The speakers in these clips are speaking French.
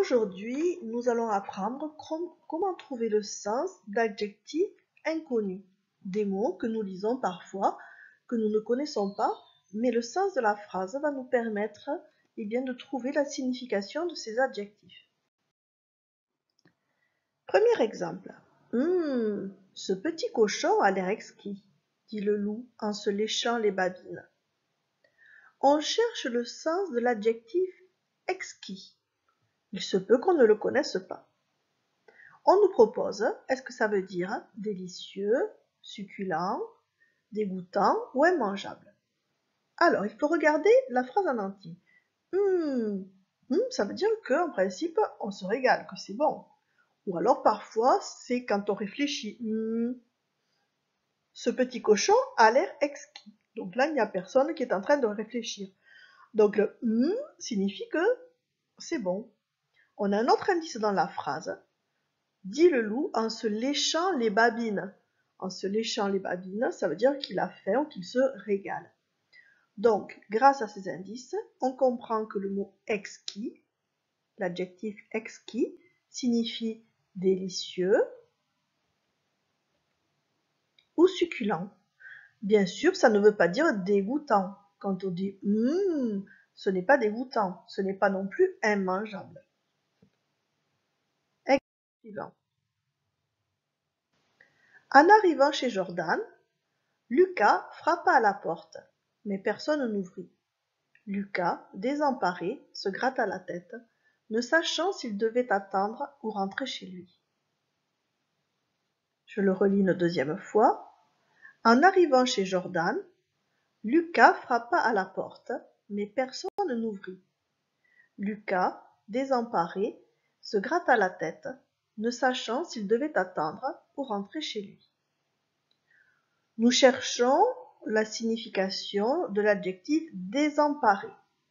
Aujourd'hui, nous allons apprendre comment trouver le sens d'adjectifs inconnus, des mots que nous lisons parfois, que nous ne connaissons pas, mais le sens de la phrase va nous permettre de trouver la signification de ces adjectifs. Premier exemple. Ce petit cochon a l'air exquis, dit le loup en se léchant les babines. On cherche le sens de l'adjectif exquis. Il se peut qu'on ne le connaisse pas. On nous propose, est-ce que ça veut dire délicieux, succulent, dégoûtant ou immangeable? Alors, il faut regarder la phrase en entier. Ça veut dire qu'en principe, on se régale, que c'est bon. Ou alors, parfois, c'est quand on réfléchit. Ce petit cochon a l'air exquis. Donc là, il n'y a personne qui est en train de réfléchir. Donc le signifie que c'est bon. On a un autre indice dans la phrase. Dit le loup en se léchant les babines. En se léchant les babines, ça veut dire qu'il a faim ou qu'il se régale. Donc, grâce à ces indices, on comprend que le mot exquis, l'adjectif exquis, signifie délicieux ou succulent. Bien sûr, ça ne veut pas dire dégoûtant. Quand on dit ce n'est pas dégoûtant, ce n'est pas non plus immangeable. Exemple suivant. En arrivant chez Jordan, Lucas frappa à la porte, mais personne n'ouvrit. Lucas, désemparé, se gratta la tête, ne sachant s'il devait attendre ou rentrer chez lui. Je le relis une deuxième fois. En arrivant chez Jordan, Lucas frappa à la porte, mais personne n'ouvrit. Lucas, désemparé, se gratta la tête, ne sachant s'il devait attendre ou rentrer chez lui. Nous cherchons la signification de l'adjectif désemparé.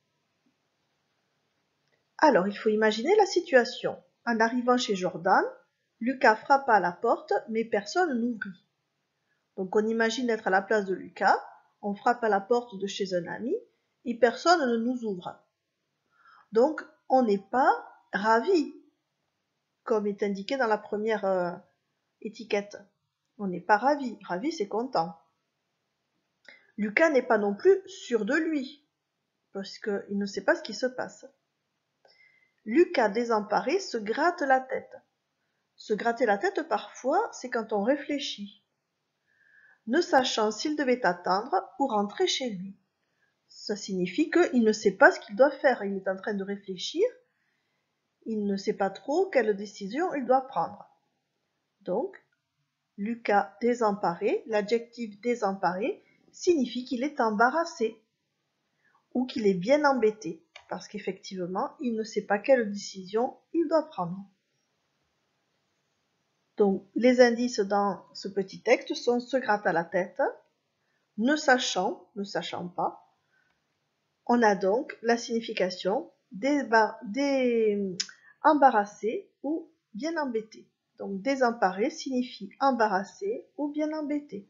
Alors, il faut imaginer la situation. En arrivant chez Jordan, Lucas frappa à la porte, mais personne n'ouvrit. Donc, on imagine être à la place de Lucas, on frappe à la porte de chez un ami, et personne ne nous ouvre. Donc, on n'est pas ravi, comme est indiqué dans la première étiquette. On n'est pas ravi. Ravi, c'est content. Lucas n'est pas non plus sûr de lui, parce qu'il ne sait pas ce qui se passe. Lucas, désemparé, se gratte la tête. Se gratter la tête, parfois, c'est quand on réfléchit, ne sachant s'il devait attendre ou rentrer chez lui. Ça signifie qu'il ne sait pas ce qu'il doit faire. Il est en train de réfléchir. Il ne sait pas trop quelle décision il doit prendre. Donc, Lucas désemparé, l'adjectif désemparé, signifie qu'il est embarrassé ou qu'il est bien embêté, parce qu'effectivement, il ne sait pas quelle décision il doit prendre. Donc, les indices dans ce petit texte sont se gratte à la tête, ne sachant pas. On a donc la signification embarrassé ou bien embêté. Donc, désemparé signifie embarrassé ou bien embêté.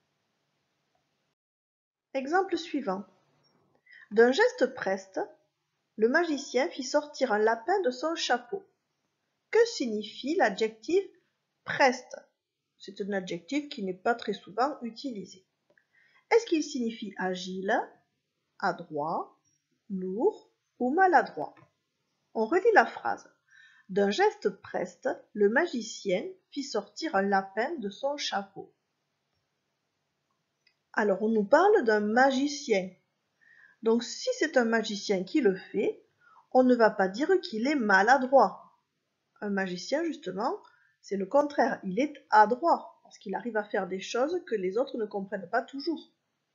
Exemple suivant. D'un geste preste, le magicien fit sortir un lapin de son chapeau. Que signifie l'adjectif preste? C'est un adjectif qui n'est pas très souvent utilisé. Est-ce qu'il signifie agile, adroit, lourd ou maladroit? On relit la phrase. D'un geste preste, le magicien fit sortir un lapin de son chapeau. Alors, on nous parle d'un magicien. Donc, si c'est un magicien qui le fait, on ne va pas dire qu'il est maladroit. Un magicien, justement, c'est le contraire. Il est adroit, parce qu'il arrive à faire des choses que les autres ne comprennent pas toujours.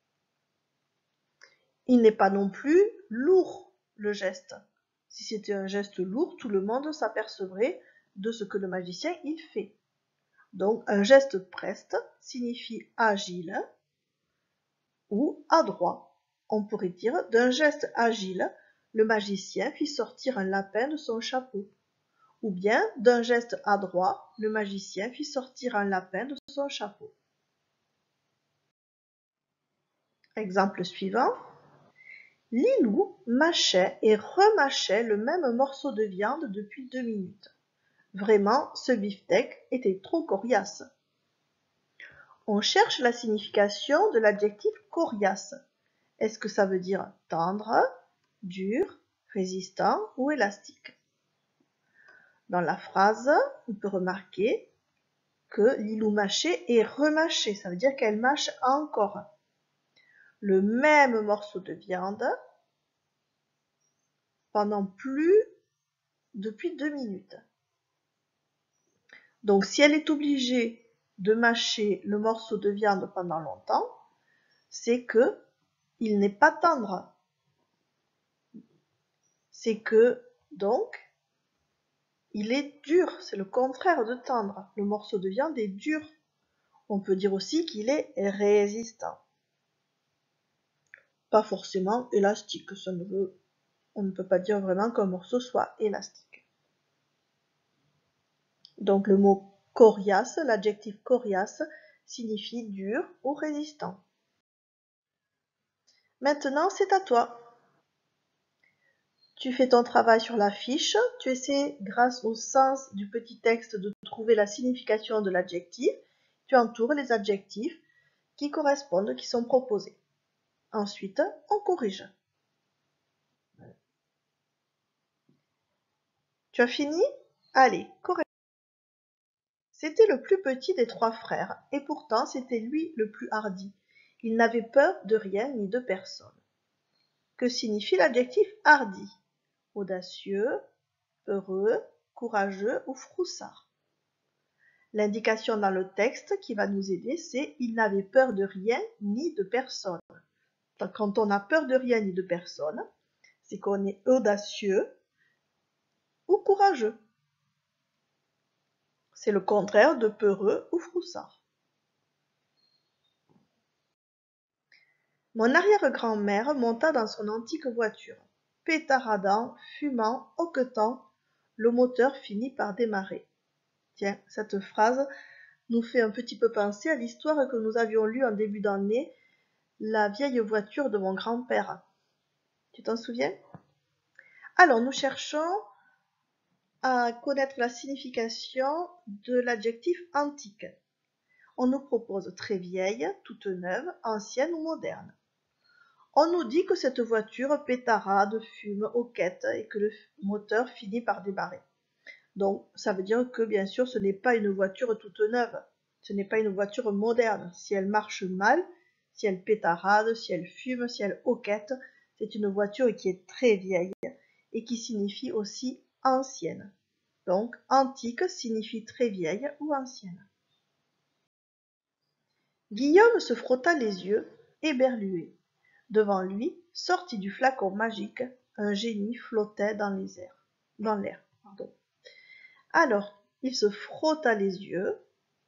Il n'est pas non plus lourd, le geste. Si c'était un geste lourd, tout le monde s'apercevrait de ce que le magicien il fait. Donc, un geste preste signifie agile ou adroit. On pourrait dire, d'un geste agile, le magicien fit sortir un lapin de son chapeau. Ou bien, d'un geste adroit, le magicien fit sortir un lapin de son chapeau. Exemple suivant. Lilou mâchait et remâchait le même morceau de viande depuis 2 minutes. Vraiment, ce beefsteak était trop coriace. On cherche la signification de l'adjectif coriace. Est-ce que ça veut dire tendre, dur, résistant ou élastique? Dans la phrase, on peut remarquer que Lilou mâchait et remâchait. Ça veut dire qu'elle mâche encore le même morceau de viande depuis 2 minutes. Donc si elle est obligée de mâcher le morceau de viande pendant longtemps, c'est que il n'est pas tendre. C'est que, donc, il est dur. C'est le contraire de tendre. Le morceau de viande est dur. On peut dire aussi qu'il est résistant. Pas forcément élastique. On ne peut pas dire vraiment qu'un morceau soit élastique. Donc le mot coriace, l'adjectif coriace, signifie dur ou résistant. Maintenant, c'est à toi. Tu fais ton travail sur la fiche, tu essaies, grâce au sens du petit texte, de trouver la signification de l'adjectif. Tu entoures les adjectifs qui correspondent, qui sont proposés. Ensuite, on corrige. Tu as fini? Allez, corrige. C'était le plus petit des 3 frères, et pourtant c'était lui le plus hardi. Il n'avait peur de rien ni de personne. Que signifie l'adjectif hardi? Audacieux, heureux, courageux ou froussard? L'indication dans le texte qui va nous aider, c'est « il n'avait peur de rien ni de personne ». Quand on a peur de rien ni de personne, c'est qu'on est audacieux ou courageux. C'est le contraire de peureux ou froussard. Mon arrière-grand-mère monta dans son antique voiture. Pétaradant, fumant, hoquetant, le moteur finit par démarrer. Tiens, cette phrase nous fait un petit peu penser à l'histoire que nous avions lue en début d'année, la vieille voiture de mon grand-père. Tu t'en souviens? Alors, nous cherchons à connaître la signification de l'adjectif antique. On nous propose très vieille, toute neuve, ancienne ou moderne. On nous dit que cette voiture pétarade, fume, hoquette et que le moteur finit par démarrer. Donc, ça veut dire que, bien sûr, ce n'est pas une voiture toute neuve. Ce n'est pas une voiture moderne. Si elle marche mal, si elle pétarade, si elle fume, si elle hoquette, c'est une voiture qui est très vieille et qui signifie aussi ancienne. Donc, antique signifie très vieille ou ancienne. Guillaume se frotta les yeux, éberlué. Devant lui, sorti du flacon magique, un génie flottait dans l'air. Alors, il se frotta les yeux,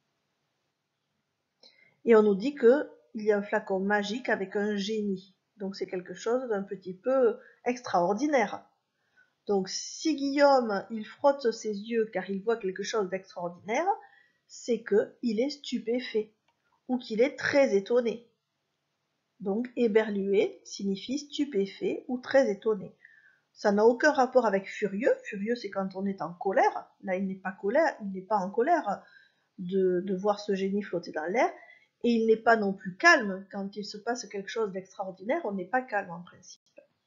et on nous dit qu'il y a un flacon magique avec un génie. Donc c'est quelque chose d'un petit peu extraordinaire. Donc si Guillaume, il frotte ses yeux car il voit quelque chose d'extraordinaire, c'est qu'il est stupéfait, ou qu'il est très étonné. Donc éberlué signifie stupéfait ou très étonné. Ça n'a aucun rapport avec furieux. Furieux, c'est quand on est en colère. Là, il n'est pas en colère de voir ce génie flotter dans l'air. Et il n'est pas non plus calme. Quand il se passe quelque chose d'extraordinaire, on n'est pas calme en principe.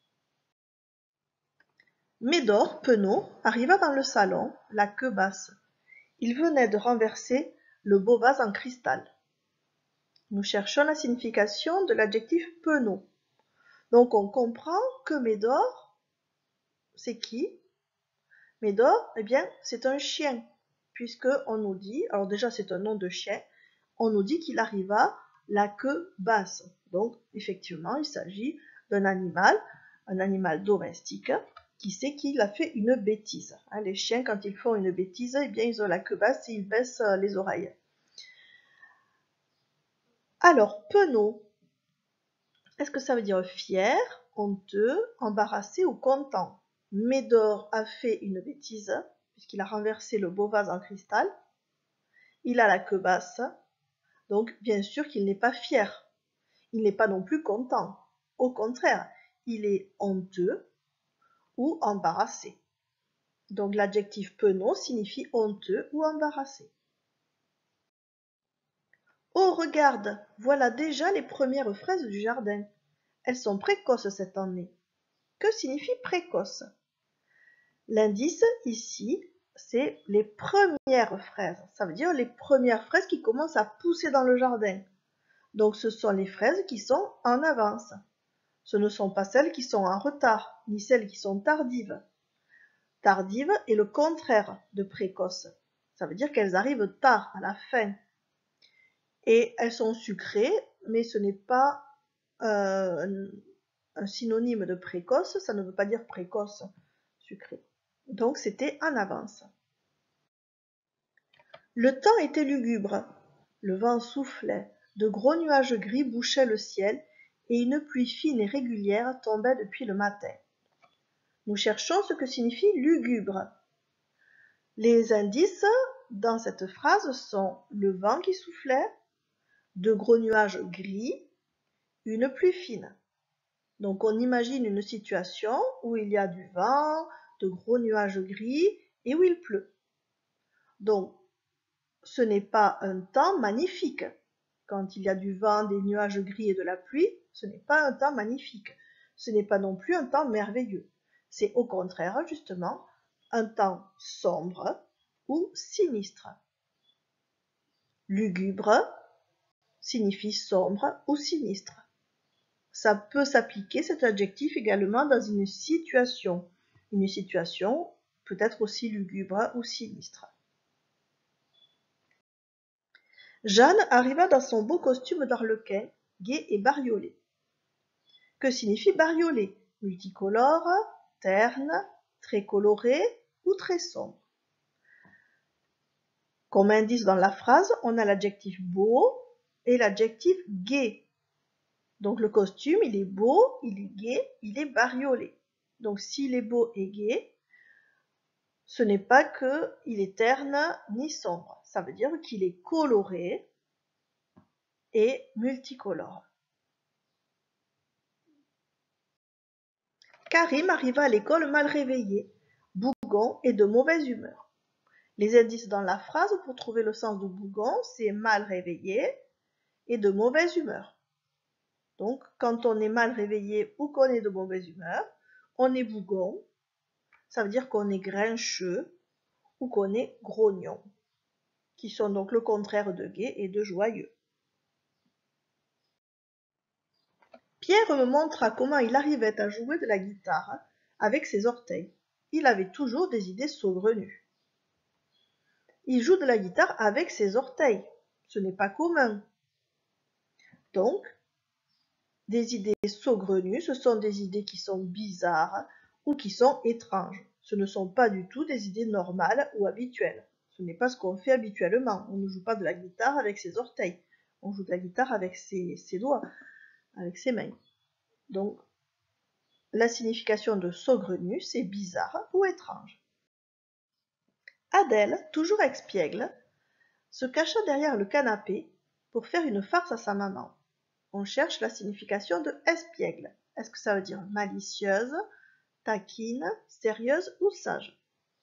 Médor, penaud, arriva dans le salon, la queue basse. Il venait de renverser le beau vase en cristal. Nous cherchons la signification de l'adjectif penaud. Donc on comprend que Médor, c'est qui? Médor, eh bien, c'est un chien, puisque on nous dit, alors déjà c'est un nom de chien, on nous dit qu'il arriva la queue basse. Donc effectivement, il s'agit d'un animal, un animal domestique, qui sait qu'il a fait une bêtise. Les chiens, quand ils font une bêtise, eh bien, ils ont la queue basse et ils baissent les oreilles. Alors, penaud, est-ce que ça veut dire fier, honteux, embarrassé ou content? Médor a fait une bêtise, puisqu'il a renversé le beau vase en cristal. Il a la queue basse, donc bien sûr qu'il n'est pas fier. Il n'est pas non plus content. Au contraire, il est honteux ou embarrassé. Donc l'adjectif penaud signifie honteux ou embarrassé. Oh, regarde, voilà déjà les premières fraises du jardin. Elles sont précoces cette année. Que signifie précoce? L'indice ici, c'est les premières fraises. Ça veut dire les premières fraises qui commencent à pousser dans le jardin. Donc ce sont les fraises qui sont en avance. Ce ne sont pas celles qui sont en retard, ni celles qui sont tardives. Tardive est le contraire de précoce. Ça veut dire qu'elles arrivent tard, à la fin. Et elles sont sucrées, mais ce n'est pas un synonyme de précoce, ça ne veut pas dire précoce, sucré. Donc c'était en avance. Le temps était lugubre. Le vent soufflait, de gros nuages gris bouchaient le ciel, et une pluie fine et régulière tombait depuis le matin. Nous cherchons ce que signifie lugubre. Les indices dans cette phrase sont le vent qui soufflait, de gros nuages gris, une pluie fine. Donc on imagine une situation où il y a du vent, de gros nuages gris et où il pleut. Donc ce n'est pas un temps magnifique. Quand il y a du vent, des nuages gris et de la pluie, ce n'est pas un temps magnifique. Ce n'est pas non plus un temps merveilleux. C'est au contraire, justement, un temps sombre ou sinistre. Lugubre signifie sombre ou sinistre. Ça peut s'appliquer, cet adjectif, également dans une situation. Une situation peut être aussi lugubre ou sinistre. Jeanne arriva dans son beau costume d'arlequin, gai et bariolé. Que signifie bariolé? Multicolore, terne, très coloré ou très sombre. Comme indice dans la phrase, on a l'adjectif beau et l'adjectif gai. Donc le costume, il est beau, il est gai, il est bariolé. Donc s'il est beau et gai, ce n'est pas qu'il est terne ni sombre. Ça veut dire qu'il est coloré et multicolore. Karim arriva à l'école mal réveillé, bougon et de mauvaise humeur. Les indices dans la phrase pour trouver le sens de bougon, c'est mal réveillé et de mauvaise humeur. Donc, quand on est mal réveillé ou qu'on est de mauvaise humeur, on est bougon, ça veut dire qu'on est grincheux ou qu'on est grognon, qui sont donc le contraire de gai et de joyeux. Pierre me montra comment il arrivait à jouer de la guitare avec ses orteils. Il avait toujours des idées saugrenues. Il joue de la guitare avec ses orteils. Ce n'est pas commun. Donc, des idées saugrenues, ce sont des idées qui sont bizarres ou qui sont étranges. Ce ne sont pas du tout des idées normales ou habituelles. Ce n'est pas ce qu'on fait habituellement. On ne joue pas de la guitare avec ses orteils. On joue de la guitare avec ses doigts, avec ses mains. Donc, la signification de saugrenu, c'est bizarre ou étrange. Adèle, toujours expiègle, se cacha derrière le canapé pour faire une farce à sa maman. On cherche la signification de espiègle. Est-ce que ça veut dire malicieuse, taquine, sérieuse ou sage?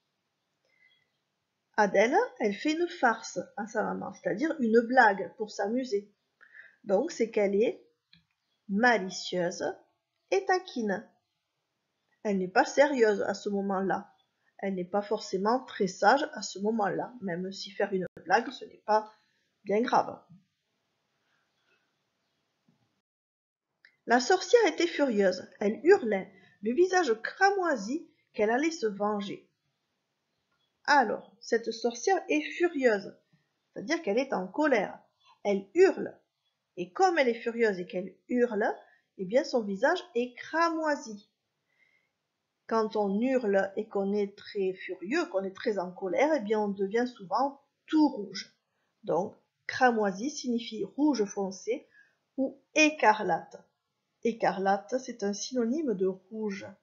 Adèle, elle fait une farce à sa maman, c'est-à-dire une blague pour s'amuser. Donc c'est qu'elle est malicieuse et taquine. Elle n'est pas sérieuse à ce moment-là. Elle n'est pas forcément très sage à ce moment-là, même si faire une blague, ce n'est pas bien grave. La sorcière était furieuse. Elle hurlait, le visage cramoisi, qu'elle allait se venger. Alors, cette sorcière est furieuse, c'est-à-dire qu'elle est en colère. Elle hurle. Et comme elle est furieuse et qu'elle hurle, eh bien son visage est cramoisi. Quand on hurle et qu'on est très furieux, qu'on est très en colère, eh bien on devient souvent tout rouge. Donc, cramoisi signifie rouge foncé ou écarlate. Écarlate, c'est un synonyme de rouge.